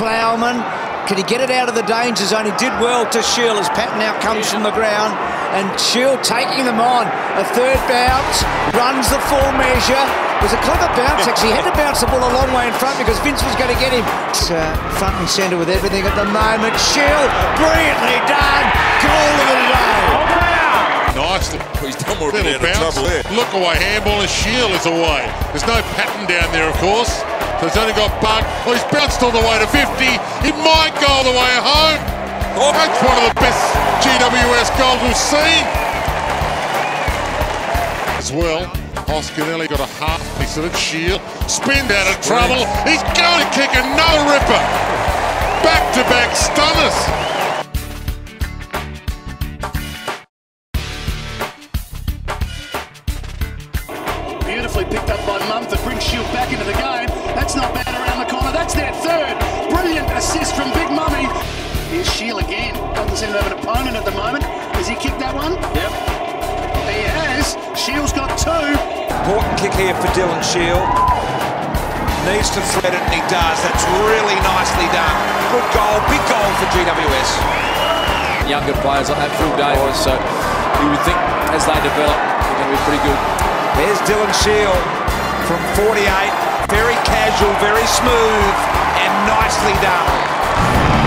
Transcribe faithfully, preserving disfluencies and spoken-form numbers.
Plowman. Can he get it out of the danger zone? He did well to Shiel as Pat now comes from the ground. And Shiel taking them on. A third bounce, runs the full measure. It was a clever bounce, actually. He had to bounce the ball a long way in front because Vince was going to get him. It's uh, front and centre with everything at the moment. Shiel, brilliantly done. Goal of the day. Nicely. He's done more Little than bounce. trouble there. Look away, handball, and Shiel is away. There's no pattern down there, of course. So he's only got Bug. Oh, he's bounced all the way to fifty. He might go all the way home. Oh, that's one of the best G W S goals we've seen. As well, Oscarelli got a half piece of it. Shiel spinned out of trouble. He's going to kick another ripper. Back-to-back stunners. Beautifully picked up by Mumford, brings Shiel back into the game. That's not bad around the corner. That's their third. Brilliant assist from Big Mummy. Here's Shiel again. Doesn't seem to have an opponent at the moment. Has he kicked that one? Yep. He has. Shiel's got two. Important kick here for Dylan Shiel. Needs to thread it, and he does. That's really nicely done. Good goal, big goal for G W S. Younger players like that, Phil Davis, so you would think as they develop, they're going to be pretty good. There's Dylan Shiel from forty-eight. Very casual, very smooth, and nicely done.